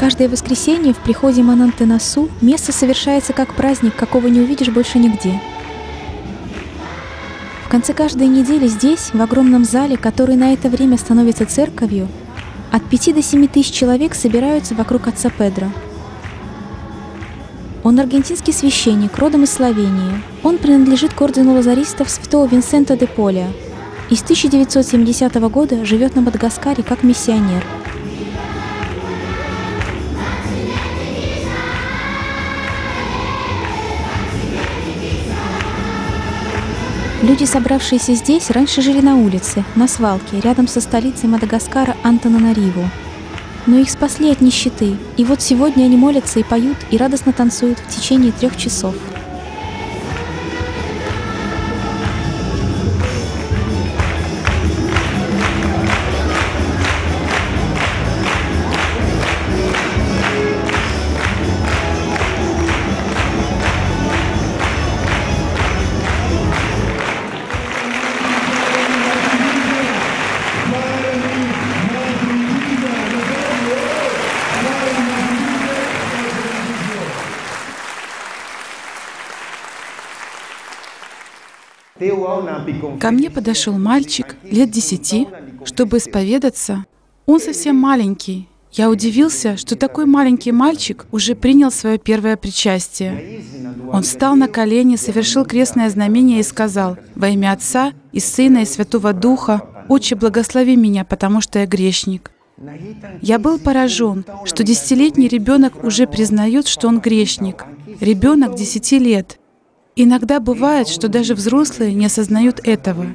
Каждое воскресенье в приходе Манантенасу место совершается как праздник, какого не увидишь больше нигде. В конце каждой недели здесь, в огромном зале, который на это время становится церковью, от 5 до 7 тысяч человек собираются вокруг отца Педро. Он аргентинский священник, родом из Словении. Он принадлежит к ордену лазаристов святого Винсента де Поля и с 1970 года живет на Мадагаскаре как миссионер. Люди, собравшиеся здесь, раньше жили на улице, на свалке, рядом со столицей Мадагаскара Антананариву. Но их спасли от нищеты, и вот сегодня они молятся и поют, и радостно танцуют в течение 3 часов. Ко мне подошел мальчик лет 10, чтобы исповедаться. Он совсем маленький. Я удивился, что такой маленький мальчик уже принял свое первое причастие. Он встал на колени, совершил крестное знамение и сказал: «Во имя Отца и Сына и Святого Духа, Отче, благослови меня, потому что я грешник». Я был поражен, что 10-летний ребенок уже признает, что он грешник. Ребенок 10 лет. Иногда бывает, что даже взрослые не осознают этого.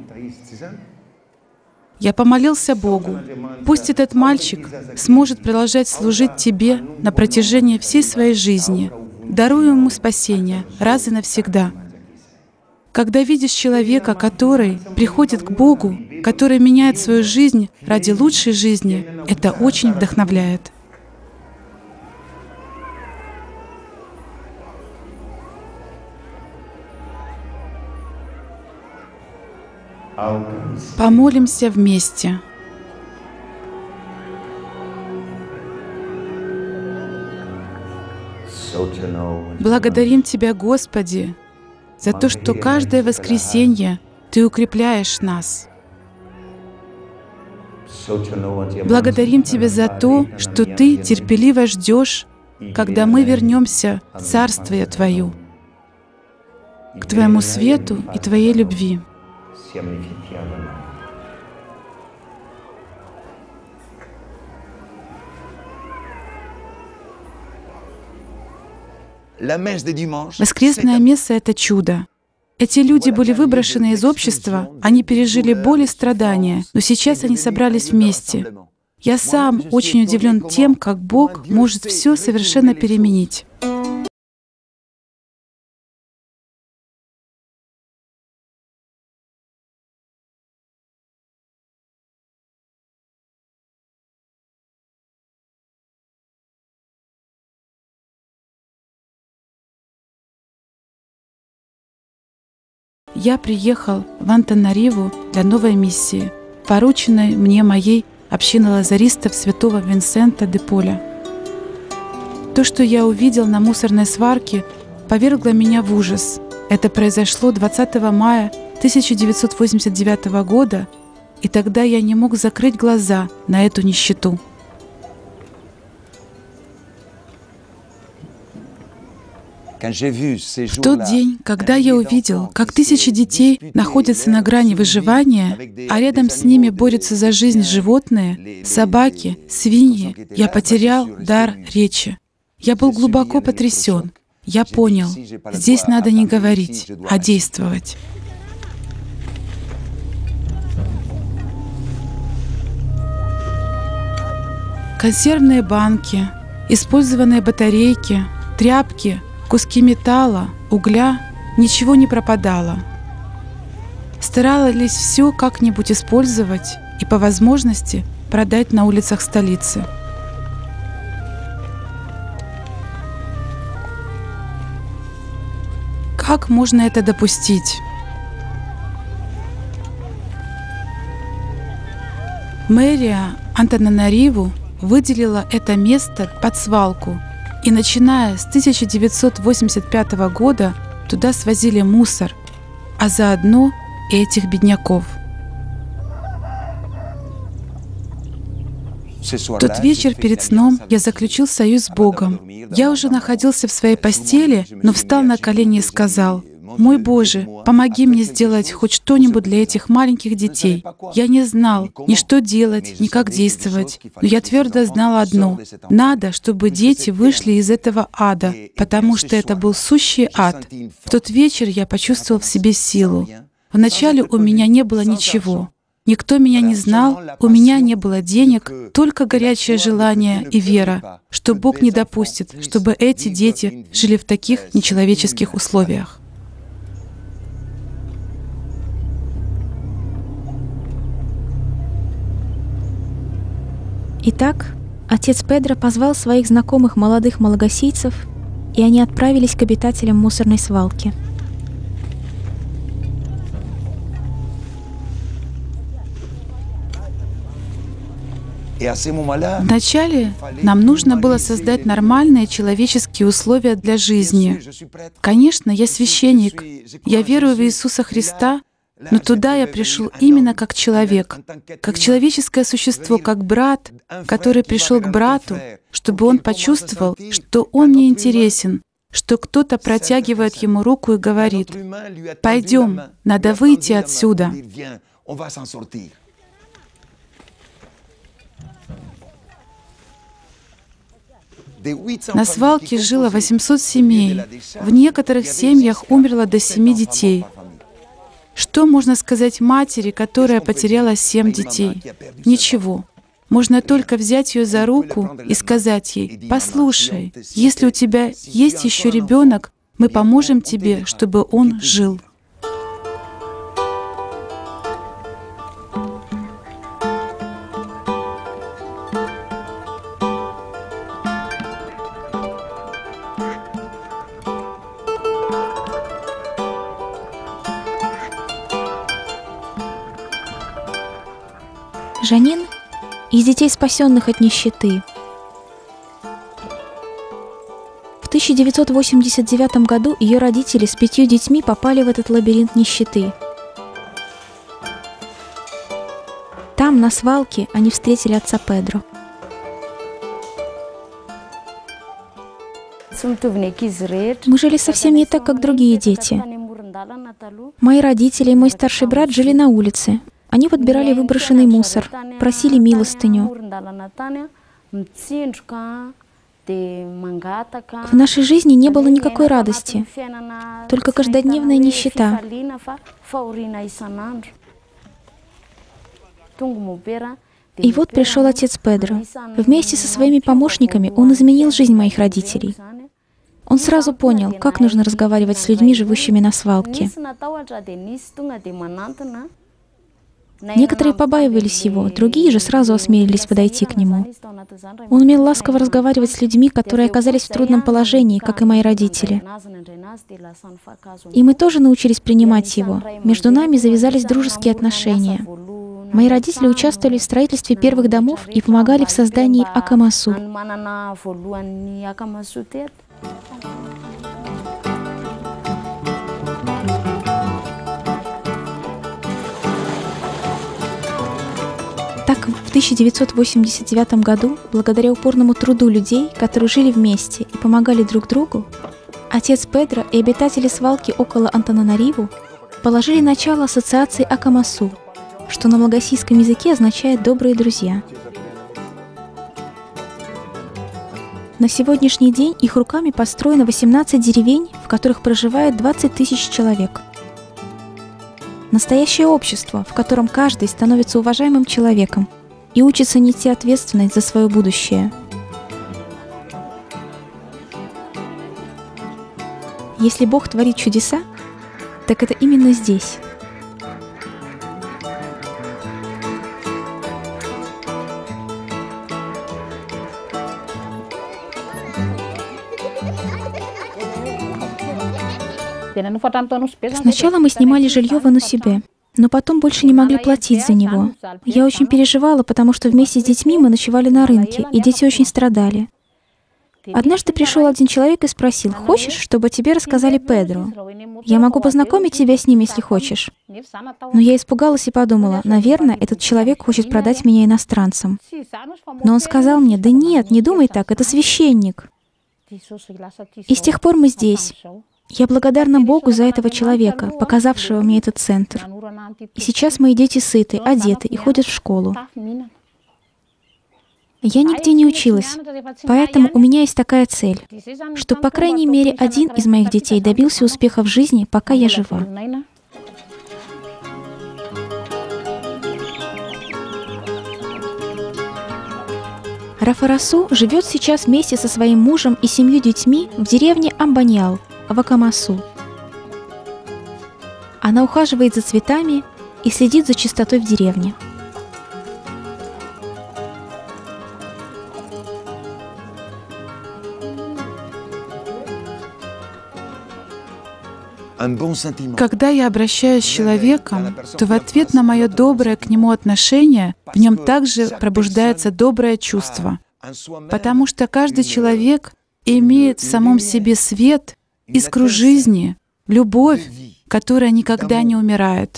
Я помолился Богу. Пусть этот мальчик сможет продолжать служить Тебе на протяжении всей своей жизни. Даруй ему спасение раз и навсегда. Когда видишь человека, который приходит к Богу, который меняет свою жизнь ради лучшей жизни, это очень вдохновляет. Помолимся вместе. Благодарим Тебя, Господи, за то, что каждое воскресенье Ты укрепляешь нас. Благодарим Тебя за то, что Ты терпеливо ждешь, когда мы вернемся в Царствие Твое, к Твоему свету и Твоей любви. Воскресная месса — это чудо. Эти люди были выброшены из общества, они пережили боль и страдания, но сейчас они собрались вместе. Я сам очень удивлен тем, как Бог может все совершенно переменить. Я приехал в Антанариву для новой миссии, порученной мне моей общиной лазаристов святого Винсента де Поля. То, что я увидел на мусорной свалке, повергло меня в ужас. Это произошло 20 мая 1989 года, и тогда я не мог закрыть глаза на эту нищету. В тот день, когда я увидел, как тысячи детей находятся на грани выживания, а рядом с ними борются за жизнь животные, собаки, свиньи, я потерял дар речи. Я был глубоко потрясен. Я понял, здесь надо не говорить, а действовать. Консервные банки, использованные батарейки, тряпки, куски металла, угля — ничего не пропадало. Старались все как-нибудь использовать и по возможности продать на улицах столицы. Как можно это допустить? Мэрия Антананариву выделила это место под свалку. И начиная с 1985 года туда свозили мусор, а заодно и этих бедняков. В тот вечер перед сном я заключил союз с Богом. Я уже находился в своей постели, но встал на колени и сказал: «Мой Боже, помоги мне сделать хоть что-нибудь для этих маленьких детей». Я не знал ни что делать, ни как действовать, но я твердо знал одно: надо, чтобы дети вышли из этого ада, потому что это был сущий ад. В тот вечер я почувствовал в себе силу. Вначале у меня не было ничего. Никто меня не знал, у меня не было денег, только горячее желание и вера, что Бог не допустит, чтобы эти дети жили в таких нечеловеческих условиях. Итак, отец Педро позвал своих знакомых молодых малагасийцев, и они отправились к обитателям мусорной свалки. Вначале нам нужно было создать нормальные человеческие условия для жизни. Конечно, я священник, я верую в Иисуса Христа, но туда я пришел именно как человек, как человеческое существо, как брат, который пришел к брату, чтобы он почувствовал, что он мне интересен, что кто-то протягивает ему руку и говорит: «Пойдем, надо выйти отсюда». На свалке жило 800 семей. В некоторых семьях умерло до 7 детей. Что можно сказать матери, которая потеряла 7 детей? Ничего. Можно только взять ее за руку и сказать ей: «Послушай, если у тебя есть еще ребенок, мы поможем тебе, чтобы он жил». Жанин из детей, спасенных от нищеты. В 1989 году ее родители с 5 детьми попали в этот лабиринт нищеты. Там, на свалке, они встретили отца Педро. Мы жили совсем не так, как другие дети. Мои родители и мой старший брат жили на улице. Они подбирали выброшенный мусор, просили милостыню. В нашей жизни не было никакой радости, только каждодневная нищета. И вот пришел отец Педро. Вместе со своими помощниками он изменил жизнь моих родителей. Он сразу понял, как нужно разговаривать с людьми, живущими на свалке. Некоторые побаивались его, другие же сразу осмелились подойти к нему. Он умел ласково разговаривать с людьми, которые оказались в трудном положении, как и мои родители. И мы тоже научились принимать его. Между нами завязались дружеские отношения. Мои родители участвовали в строительстве первых домов и помогали в создании Акамасу. Так, в 1989 году, благодаря упорному труду людей, которые жили вместе и помогали друг другу, отец Педро и обитатели свалки около Антананариву положили начало ассоциации Акамасу, что на малагасийском языке означает «добрые друзья». На сегодняшний день их руками построено 18 деревень, в которых проживает 20 тысяч человек. Настоящее общество, в котором каждый становится уважаемым человеком и учится нести ответственность за свое будущее. Если Бог творит чудеса, так это именно здесь. Сначала мы снимали жилье в Анусибе. но потом больше не могли платить за него. Я очень переживала, потому что вместе с детьми мы ночевали на рынке, и дети очень страдали. Однажды пришел один человек и спросил: «Хочешь, чтобы тебе рассказали Педро? Я могу познакомить тебя с ним, если хочешь». Но я испугалась и подумала: наверное, этот человек хочет продать меня иностранцам. Но он сказал мне: «Да нет, не думай так, это священник». И с тех пор мы здесь. Я благодарна Богу за этого человека, показавшего мне этот центр. И сейчас мои дети сыты, одеты и ходят в школу. Я нигде не училась, поэтому у меня есть такая цель, что, по крайней мере, один из моих детей добился успеха в жизни, пока я жива. Рафарасу живет сейчас вместе со своим мужем и 7 детьми в деревне Амбаньял, в Акамасу. Она ухаживает за цветами и следит за чистотой в деревне. Когда я обращаюсь с человеком, то в ответ на мое доброе к нему отношение в нем также пробуждается доброе чувство, потому что каждый человек имеет в самом себе свет, искру жизни, любовь, которая никогда не умирает.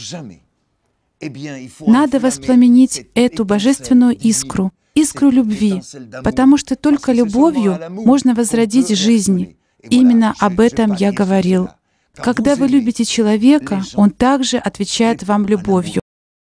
Надо воспламенить эту божественную искру, искру любви, потому что только любовью можно возродить жизнь. Именно об этом я говорил. Когда вы любите человека, он также отвечает вам любовью.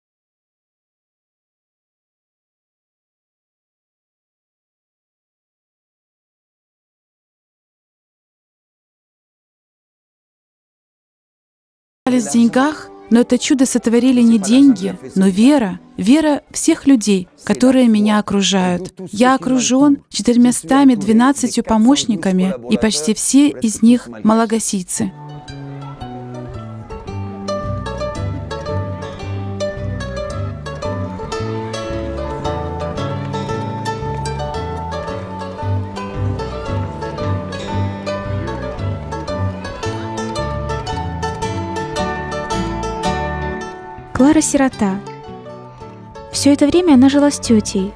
В деньгах, но это чудо сотворили не деньги, но вера. Вера всех людей, которые меня окружают. Я окружен 412 помощниками, и почти все из них малагасийцы. Клара сирота. Все это время она жила с тетей.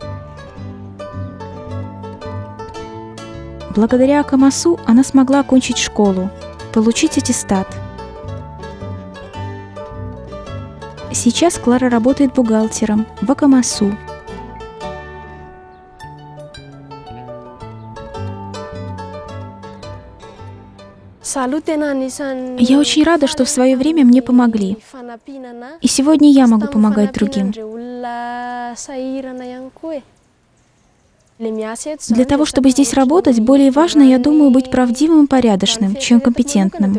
Благодаря Акамасу она смогла окончить школу, получить аттестат. Сейчас Клара работает бухгалтером в Акамасу. Я очень рада, что в свое время мне помогли. И сегодня я могу помогать другим. Для того, чтобы здесь работать, более важно, я думаю, быть правдивым и порядочным, чем компетентным.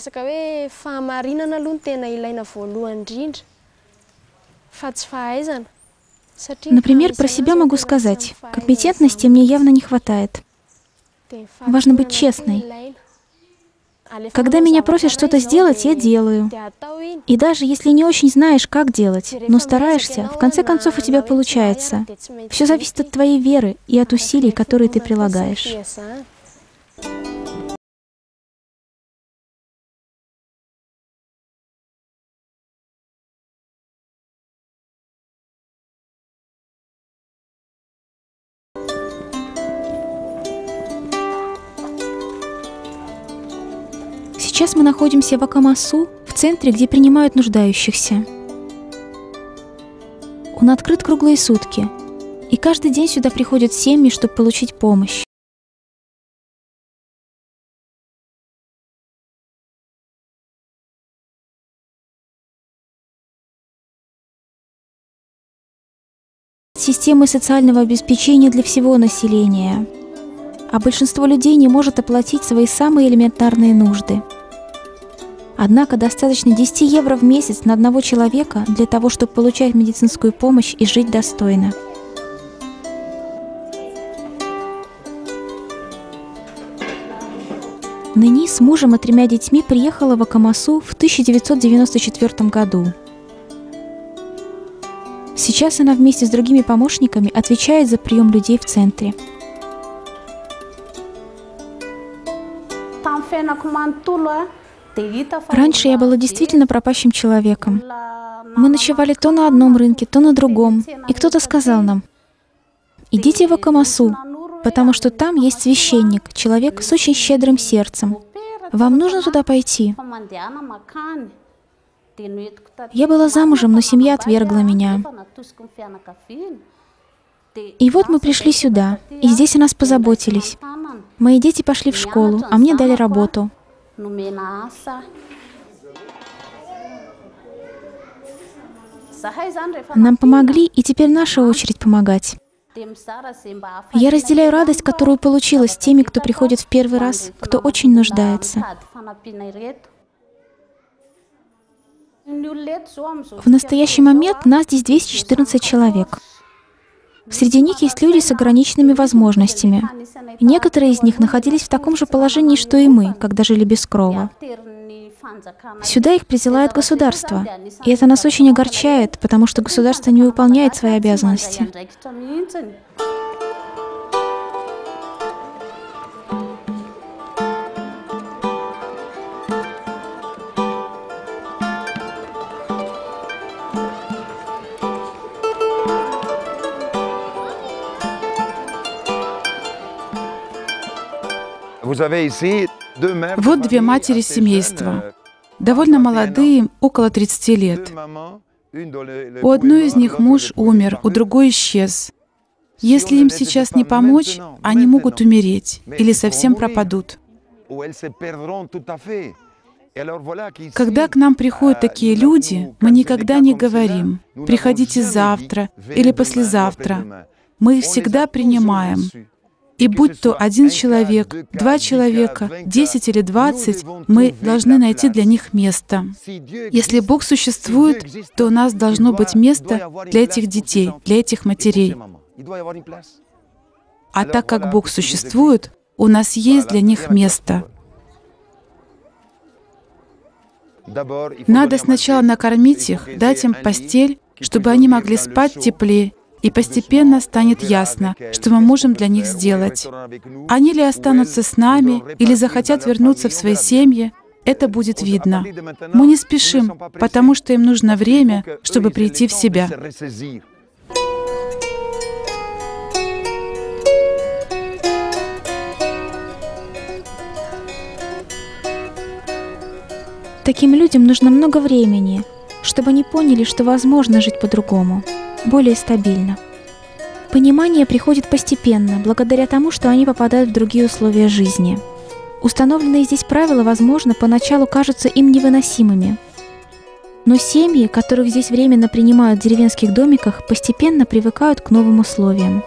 Например, про себя могу сказать: компетентности мне явно не хватает. Важно быть честной. Когда меня просят что-то сделать, я делаю. И даже если не очень знаешь, как делать, но стараешься, в конце концов у тебя получается. Все зависит от твоей веры и от усилий, которые ты прилагаешь. Сейчас мы находимся в Акамасу, в центре, где принимают нуждающихся. Он открыт круглые сутки, и каждый день сюда приходят семьи, чтобы получить помощь. Системы социального обеспечения для всего населения, а большинство людей не может оплатить свои самые элементарные нужды. Однако достаточно 10 евро в месяц на одного человека для того, чтобы получать медицинскую помощь и жить достойно. Нэни с мужем и 3 детьми приехала в Акамасу в 1994 году. Сейчас она вместе с другими помощниками отвечает за прием людей в центре. Раньше я была действительно пропащим человеком. Мы ночевали то на одном рынке, то на другом. И кто-то сказал нам: идите в Акамасу, потому что там есть священник, человек с очень щедрым сердцем. Вам нужно туда пойти? Я была замужем, но семья отвергла меня. И вот мы пришли сюда, и здесь о нас позаботились. Мои дети пошли в школу, а мне дали работу. Нам помогли, и теперь наша очередь помогать. Я разделяю радость, которую получила с теми, кто приходит в первый раз, кто очень нуждается. В настоящий момент нас здесь 214 человек. Среди них есть люди с ограниченными возможностями. Некоторые из них находились в таком же положении, что и мы, когда жили без крова. Сюда их присылает государство, и это нас очень огорчает, потому что государство не выполняет свои обязанности. Вот две матери семейства, довольно молодые, около 30 лет. У одной из них муж умер, у другой исчез. Если им сейчас не помочь, они могут умереть или совсем пропадут. Когда к нам приходят такие люди, мы никогда не говорим: «Приходите завтра» или «послезавтра». Мы их всегда принимаем. И будь то один человек, два человека, 10 или 20, мы должны найти для них место. Если Бог существует, то у нас должно быть место для этих детей, для этих матерей. А так как Бог существует, у нас есть для них место. Надо сначала накормить их, дать им постель, чтобы они могли спать теплее, и постепенно станет ясно, что мы можем для них сделать. Они ли останутся с нами, или захотят вернуться в свои семьи, это будет видно. Мы не спешим, потому что им нужно время, чтобы прийти в себя. Таким людям нужно много времени, чтобы они поняли, что возможно жить по-другому, более стабильно. Понимание приходит постепенно, благодаря тому, что они попадают в другие условия жизни. Установленные здесь правила, возможно, поначалу кажутся им невыносимыми. Но семьи, которых здесь временно принимают в деревенских домиках, постепенно привыкают к новым условиям.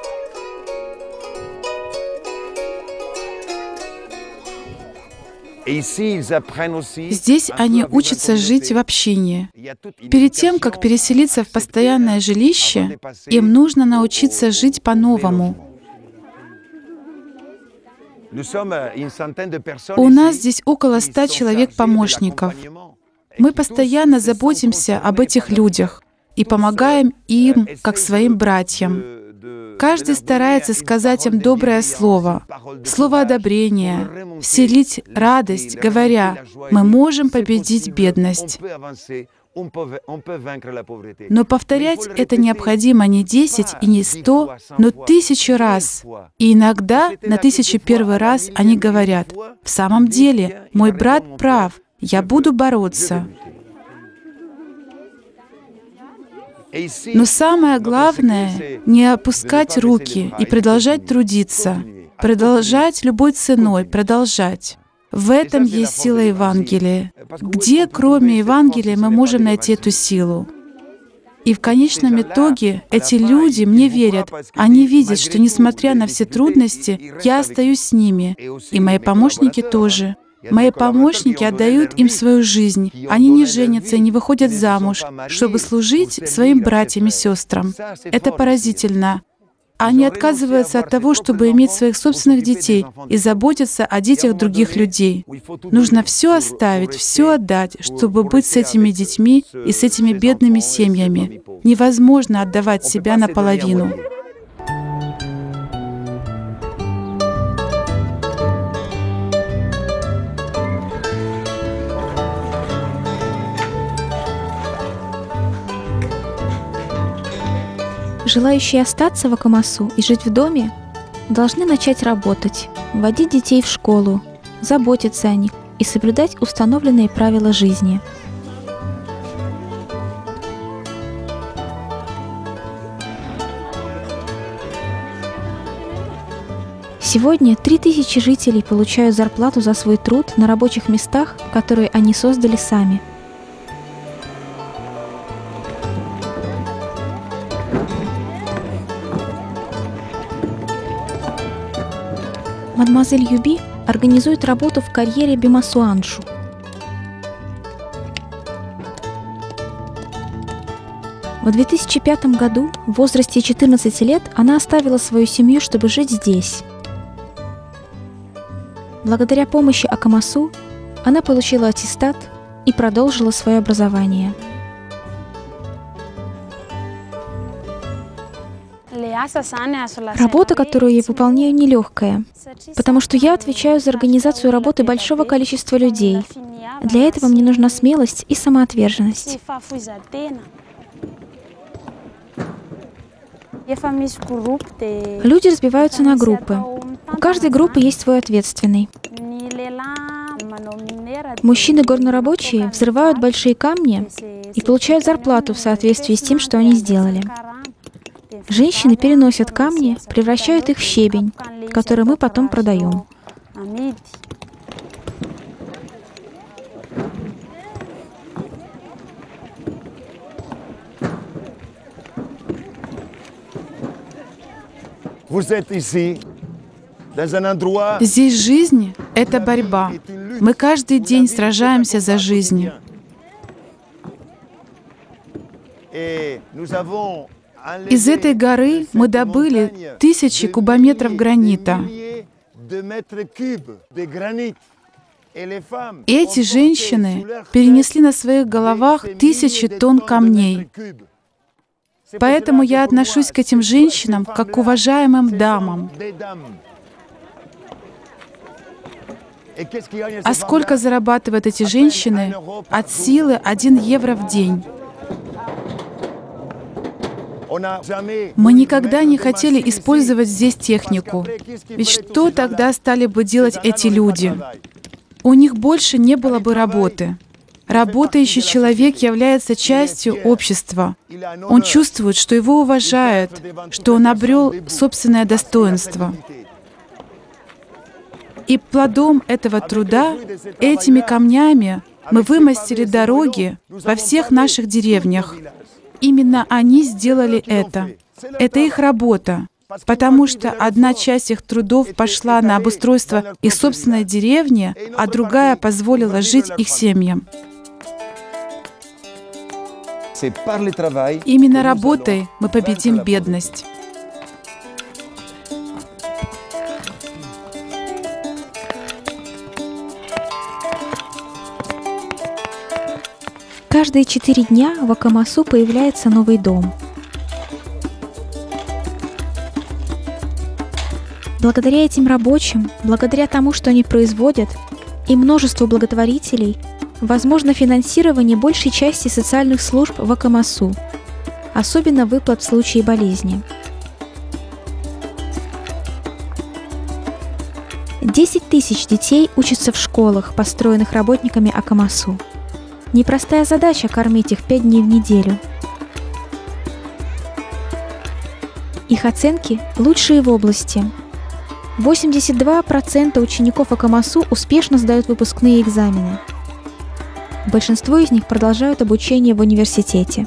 Здесь они учатся жить в общине. Перед тем, как переселиться в постоянное жилище, им нужно научиться жить по-новому. У нас здесь около 100 человек-помощников. Мы постоянно заботимся об этих людях и помогаем им, как своим братьям. Каждый старается сказать им доброе слово, слово одобрения, вселить радость, говоря: «Мы можем победить бедность». Но повторять это необходимо не 10 и не 100, но 1000 раз. И иногда на 1001 раз они говорят: «В самом деле, мой брат прав, я буду бороться». Но самое главное — не опускать руки и продолжать трудиться, продолжать любой ценой, продолжать. В этом есть сила Евангелия. Где, кроме Евангелия, мы можем найти эту силу? И в конечном итоге эти люди мне верят. Они видят, что, несмотря на все трудности, я остаюсь с ними, и мои помощники тоже. Мои помощники отдают им свою жизнь. Они не женятся и не выходят замуж, чтобы служить своим братьям и сестрам. Это поразительно. Они отказываются от того, чтобы иметь своих собственных детей и заботиться о детях других людей. Нужно все оставить, все отдать, чтобы быть с этими детьми и с этими бедными семьями. Невозможно отдавать себя наполовину. Желающие остаться в Акамасу и жить в доме должны начать работать, водить детей в школу, заботиться о них и соблюдать установленные правила жизни. Сегодня 3000 жителей получают зарплату за свой труд на рабочих местах, которые они создали сами. Мадемуазель Юби организует работу в карьере Бимасуаншу. В 2005 году, в возрасте 14 лет, она оставила свою семью, чтобы жить здесь. Благодаря помощи Акамасу она получила аттестат и продолжила свое образование. Работа, которую я выполняю, нелегкая, потому что я отвечаю за организацию работы большого количества людей. Для этого мне нужна смелость и самоотверженность. Люди разбиваются на группы. У каждой группы есть свой ответственный. Мужчины-горнорабочие взрывают большие камни и получают зарплату в соответствии с тем, что они сделали. Женщины переносят камни, превращают их в щебень, который мы потом продаем. Здесь жизнь — это борьба. Мы каждый день сражаемся за жизнь. Из этой горы мы добыли 1000 кубометров гранита. Эти женщины перенесли на своих головах 1000 тонн камней. Поэтому я отношусь к этим женщинам как к уважаемым дамам. А сколько зарабатывают эти женщины? От силы 1 евро в день. Мы никогда не хотели использовать здесь технику. Ведь что тогда стали бы делать эти люди? У них больше не было бы работы. Работающий человек является частью общества. Он чувствует, что его уважают, что он обрел собственное достоинство. И плодом этого труда, этими камнями, мы вымостили дороги во всех наших деревнях. Именно они сделали это. Это их работа, потому что одна часть их трудов пошла на обустройство их собственной деревни, а другая позволила жить их семьям. Именно работой мы победим бедность. Каждые 4 дня в Акамасу появляется новый дом. Благодаря этим рабочим, благодаря тому, что они производят, и множеству благотворителей, возможно финансирование большей части социальных служб в Акамасу, особенно выплат в случае болезни. 10 000 детей учатся в школах, построенных работниками Акамасу. Непростая задача кормить их 5 дней в неделю. Их оценки лучшие в области. 82% учеников Акамасу успешно сдают выпускные экзамены. Большинство из них продолжают обучение в университете.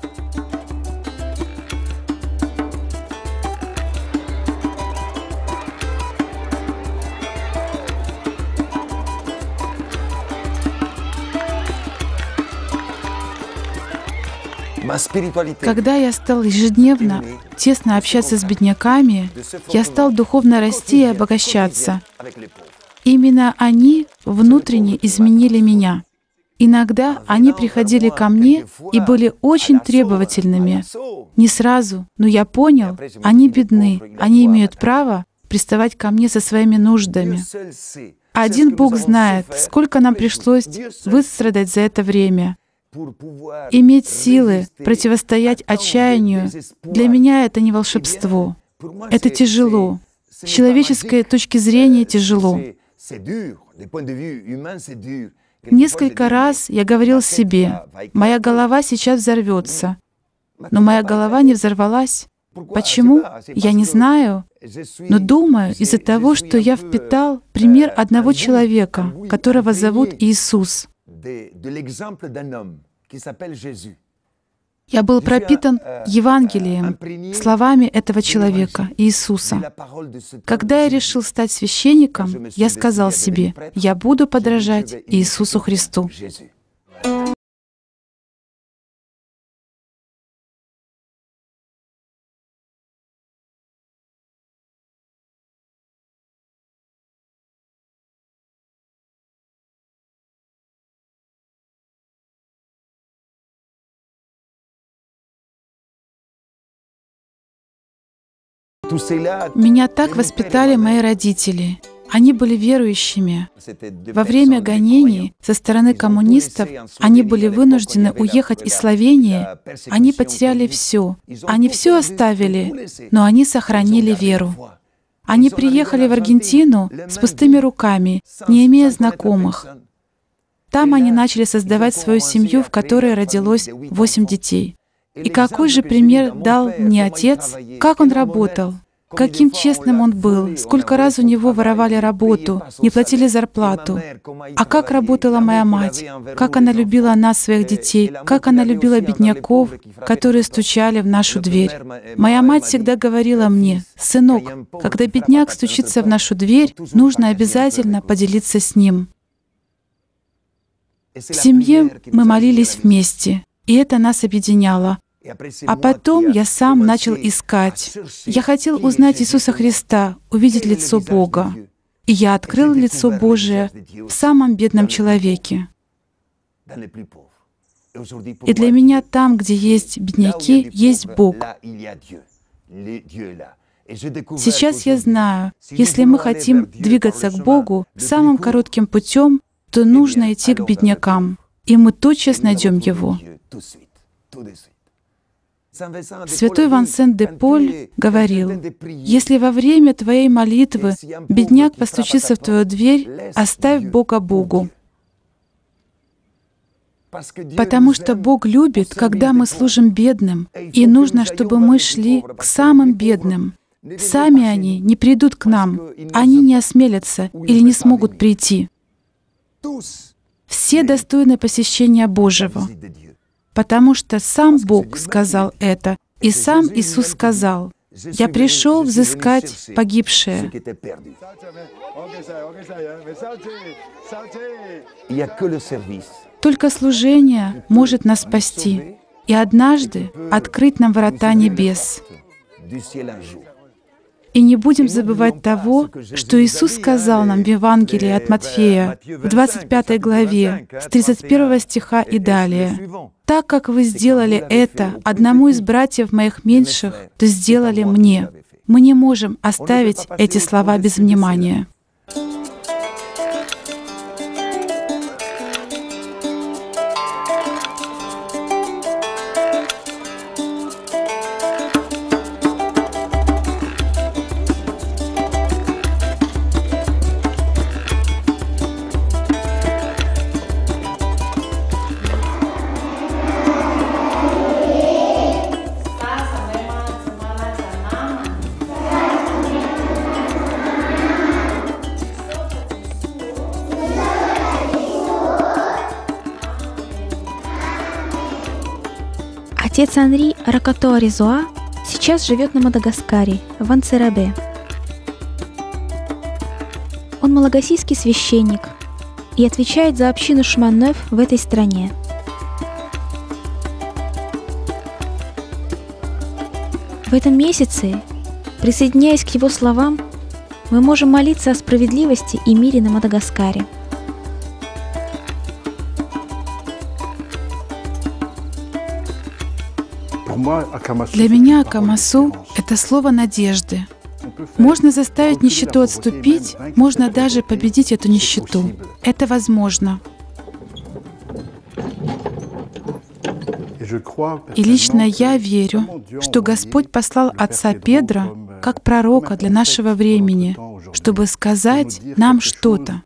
Когда я стал ежедневно тесно общаться с бедняками, я стал духовно расти и обогащаться. Именно они внутренне изменили меня. Иногда они приходили ко мне и были очень требовательными. Не сразу, но я понял, они бедны, они имеют право приставать ко мне со своими нуждами. Один Бог знает, сколько нам пришлось выстрадать за это время. Иметь силы противостоять отчаянию, для меня это не волшебство. Это тяжело. С человеческой точки зрения тяжело. Несколько раз я говорил себе, моя голова сейчас взорвется. Но моя голова не взорвалась. Почему? Я не знаю. Но думаю, из-за того, что я впитал пример одного человека, которого зовут Иисус. Я был пропитан Евангелием, словами этого человека, Иисуса. Когда я решил стать священником, я сказал себе, я буду подражать Иисусу Христу. Меня так воспитали мои родители. Они были верующими. Во время гонений со стороны коммунистов они были вынуждены уехать из Словении. Они потеряли все. Они все оставили, но они сохранили веру. Они приехали в Аргентину с пустыми руками, не имея знакомых. Там они начали создавать свою семью, в которой родилось 8 детей. И какой же пример дал мне отец, как он работал, каким честным он был, сколько раз у него воровали работу, не платили зарплату. А как работала моя мать, как она любила нас, своих детей, как она любила бедняков, которые стучали в нашу дверь. Моя мать всегда говорила мне, «Сынок, когда бедняк стучится в нашу дверь, нужно обязательно поделиться с ним». В семье мы молились вместе, и это нас объединяло. А потом я сам начал искать. Я хотел узнать Иисуса Христа, увидеть лицо Бога. И я открыл лицо Божие в самом бедном человеке. И для меня там, где есть бедняки, есть Бог. Сейчас я знаю, если мы хотим двигаться к Богу самым коротким путем, то нужно идти к беднякам, и мы тотчас найдем Его. Святой Вансент де Поль говорил, «Если во время твоей молитвы бедняк постучится в твою дверь, оставь Бога Богу». Потому что Бог любит, когда мы служим бедным, и нужно, чтобы мы шли к самым бедным. Сами они не придут к нам, они не осмелятся или не смогут прийти. Все достойны посещения Божьего. Потому что сам Бог сказал это, и сам Иисус сказал, «Я пришел взыскать погибшее». Только служение может нас спасти и однажды открыть нам врата небес. И не будем забывать того, что Иисус сказал нам в Евангелии от Матфея, в 25 главе, с 31 стиха и далее. «Так как вы сделали это одному из братьев моих меньших, то сделали мне». Мы не можем оставить эти слова без внимания. Отец Анри Ракатоа-Ризуа сейчас живет на Мадагаскаре, в Ансерабе. Он малагасийский священник и отвечает за общину Шманнёв в этой стране. В этом месяце, присоединяясь к его словам, мы можем молиться о справедливости и мире на Мадагаскаре. Для меня Акамасу — это слово надежды. Можно заставить нищету отступить, можно даже победить эту нищету. Это возможно. И лично я верю, что Господь послал отца Педра как пророка для нашего времени, чтобы сказать нам что-то.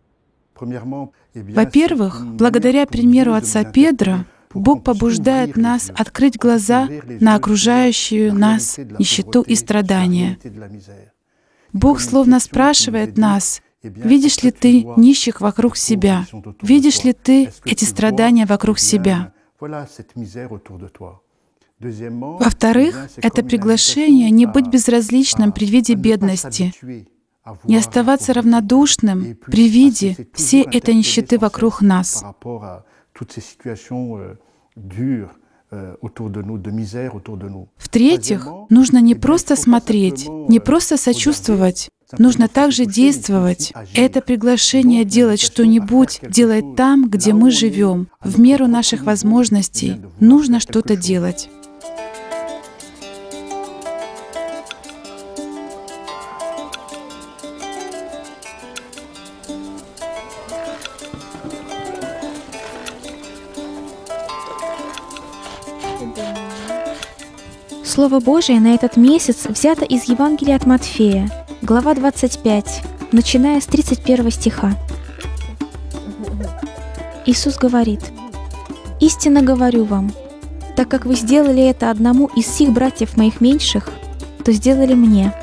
Во-первых, благодаря примеру отца Педра, Бог побуждает нас открыть глаза на окружающую нас нищету и страдания. Бог словно спрашивает нас: видишь ли ты нищих вокруг себя? Видишь ли ты эти страдания вокруг себя? Во-вторых, это приглашение не быть безразличным при виде бедности, не оставаться равнодушным при виде всей этой нищеты вокруг нас. В-третьих, нужно не просто смотреть, не просто сочувствовать, нужно также действовать. Это приглашение делать что-нибудь, делать там, где мы живем, в меру наших возможностей. Нужно что-то делать. Слово Божие на этот месяц взято из Евангелия от Матфея, глава 25, начиная с 31 стиха. Иисус говорит: «Истинно говорю вам, так как вы сделали это одному из сих братьев моих меньших, то сделали мне».